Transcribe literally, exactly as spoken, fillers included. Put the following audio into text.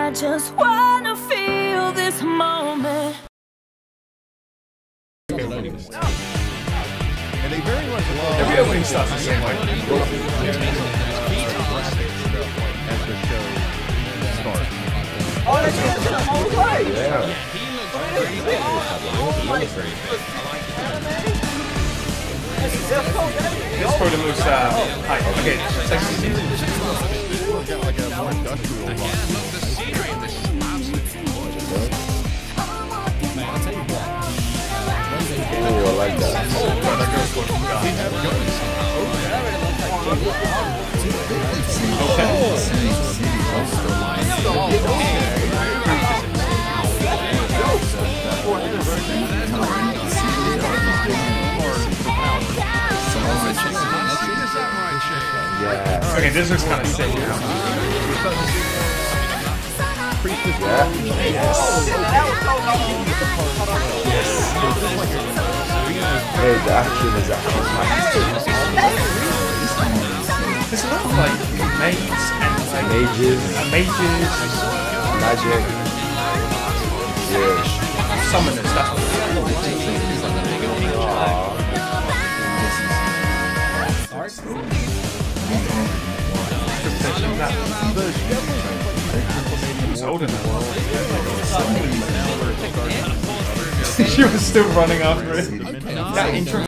I just wanna feel this moment. And they very much love every opening starts the same way. as the show starts. Oh, that's the whole way! Yeah. This is probably the most uh, high. Okay, sexy season. Got like a more industrial look. Oh, I like that. Yeah. Okay, this looks kind of sick. Yeah. Hey, the action is actually There's a lot of like maids and like mages, uh, mages, magic. Yeah. summoners. That's what He's older now. She was still running after it. That intro.